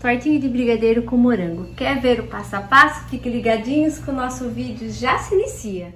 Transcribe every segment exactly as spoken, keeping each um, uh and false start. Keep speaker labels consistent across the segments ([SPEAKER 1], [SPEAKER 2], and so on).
[SPEAKER 1] tortinha de brigadeiro com morango. Quer ver o passo a passo? Fiquem ligadinhos que o nosso vídeo já se inicia.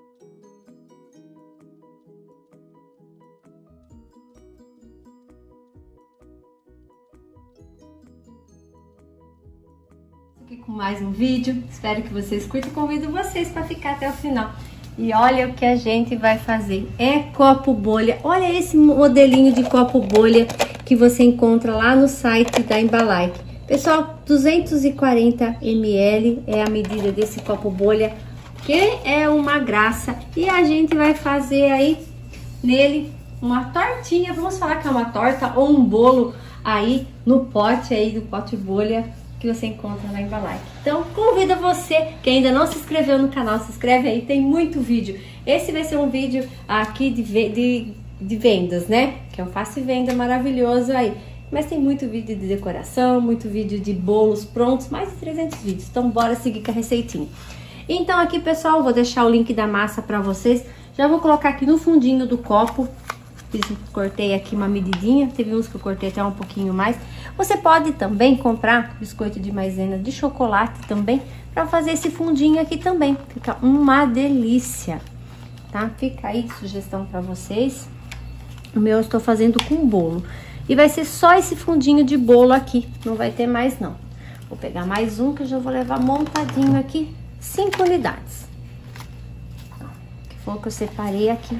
[SPEAKER 1] Aqui com mais um vídeo, espero que vocês curtam e convido vocês para ficar até o final. E olha o que a gente vai fazer, é copo bolha. Olha esse modelinho de copo bolha que você encontra lá no site da Embalike. Pessoal, duzentos e quarenta mililitros é a medida desse copo bolha, que é uma graça. E a gente vai fazer aí nele uma tortinha, vamos falar que é uma torta ou um bolo aí no pote aí do pote bolha que você encontra na Embalike. Então, convido você que ainda não se inscreveu no canal, se inscreve aí, tem muito vídeo. Esse vai ser um vídeo aqui de, de, de vendas, né? Que eu faço venda maravilhoso aí. Mas tem muito vídeo de decoração, muito vídeo de bolos prontos, mais de trezentos vídeos. Então, bora seguir com a receitinha. Então, aqui, pessoal, vou deixar o link da massa pra vocês. Já vou colocar aqui no fundinho do copo. Fiz, cortei aqui uma medidinha, teve uns que eu cortei até um pouquinho mais. Você pode também comprar biscoito de maisena de chocolate também, para fazer esse fundinho aqui também. Fica uma delícia, tá? Fica aí sugestão para vocês. O meu eu estou fazendo com bolo. E vai ser só esse fundinho de bolo aqui, não vai ter mais não. Vou pegar mais um que eu já vou levar montadinho aqui, cinco unidades. Que foi o que eu separei aqui.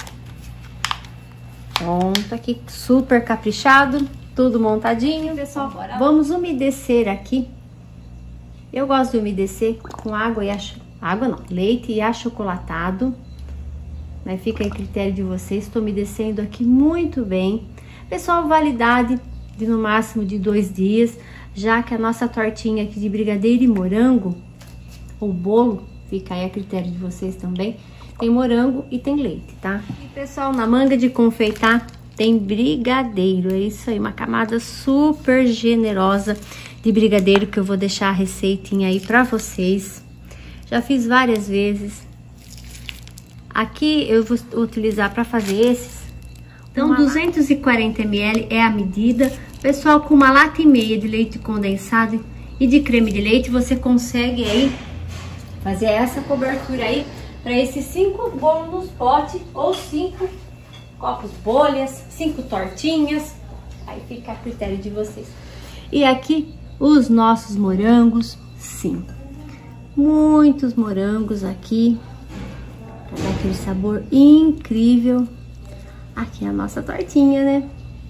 [SPEAKER 1] Pronto, aqui super caprichado, tudo montadinho. Pessoal, bora. Vamos umedecer aqui. Eu gosto de umedecer com água e ach... água não, leite e achocolatado. Aí fica a critério de vocês. Estou umedecendo aqui muito bem. Pessoal, validade de no máximo de dois dias, já que a nossa tortinha aqui de brigadeiro e morango, ou bolo, fica aí a critério de vocês também. Tem morango e tem leite, tá? E, pessoal, na manga de confeitar tem brigadeiro. É isso aí, uma camada super generosa de brigadeiro que eu vou deixar a receitinha aí pra vocês. Já fiz várias vezes. Aqui eu vou utilizar pra fazer esses. Então, duzentos e quarenta mililitros é a medida. Pessoal, com uma lata e meia de leite condensado e de creme de leite, você consegue aí fazer essa cobertura aí para esses cinco bolos nos potes ou cinco copos bolhas, cinco tortinhas, aí fica a critério de vocês. E aqui os nossos morangos, sim, muitos morangos aqui, para dar aquele sabor incrível. Aqui é a nossa tortinha, né?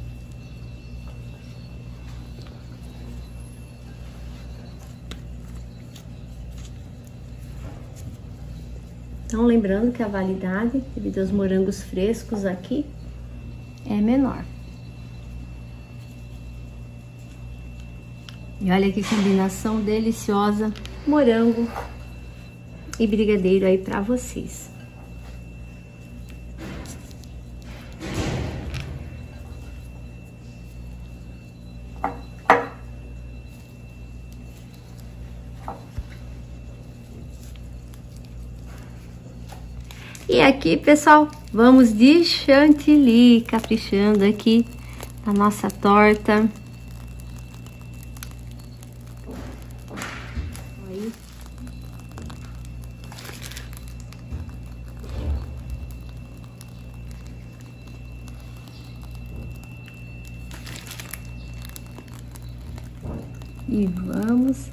[SPEAKER 1] Então, lembrando que a validade devido aos morangos frescos aqui é menor. E olha que combinação deliciosa, morango e brigadeiro aí pra vocês. E aqui, pessoal, vamos de chantilly, caprichando aqui a nossa torta. Aí. E vamos...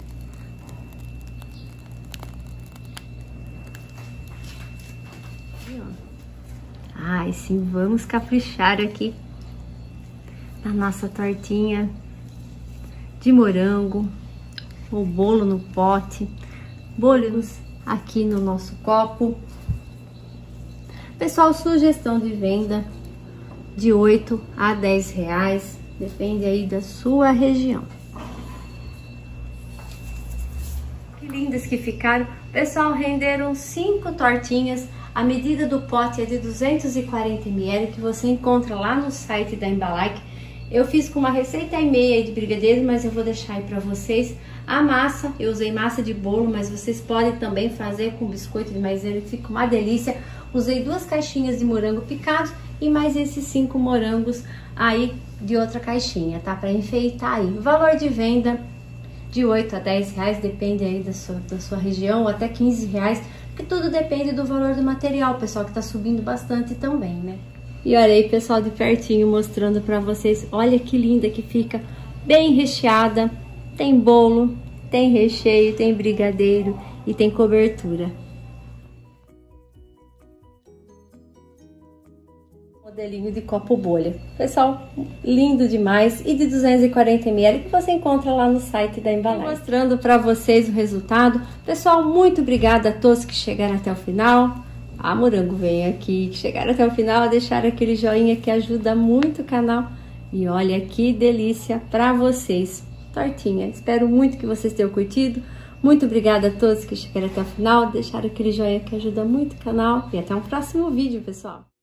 [SPEAKER 1] Ai, sim, vamos caprichar aqui na nossa tortinha de morango, o bolo no pote, bolos aqui no nosso copo. Pessoal, sugestão de venda de oito a dez reais, depende aí da sua região. Que lindas que ficaram. Pessoal, renderam cinco tortinhas. A medida do pote é de duzentos e quarenta mililitros, que você encontra lá no site da Embalike. Eu fiz com uma receita e meia de brigadeiro, mas eu vou deixar aí pra vocês. A massa, eu usei massa de bolo, mas vocês podem também fazer com biscoito de maisena, que fica uma delícia. Usei duas caixinhas de morango picado e mais esses cinco morangos aí de outra caixinha, tá? Para enfeitar aí. Valor de venda de oito a dez reais, depende aí da sua, da sua região, ou até quinze reais, porque tudo depende do valor do material, pessoal, que tá subindo bastante também, né? E olha aí, pessoal, de pertinho, mostrando pra vocês, olha que linda que fica, bem recheada, tem bolo, tem recheio, tem brigadeiro e tem cobertura. Modelinho de copo bolha. Pessoal, lindo demais. E de duzentos e quarenta mililitros que você encontra lá no site da embalagem. Mostrando para vocês o resultado. Pessoal, muito obrigada a todos que chegaram até o final. Ah, Morango, vem aqui, que chegaram até o final, deixaram aquele joinha que ajuda muito o canal. E olha que delícia para vocês. Tortinha. Espero muito que vocês tenham curtido. Muito obrigada a todos que chegaram até o final, deixaram aquele joinha que ajuda muito o canal. E até um próximo vídeo, pessoal.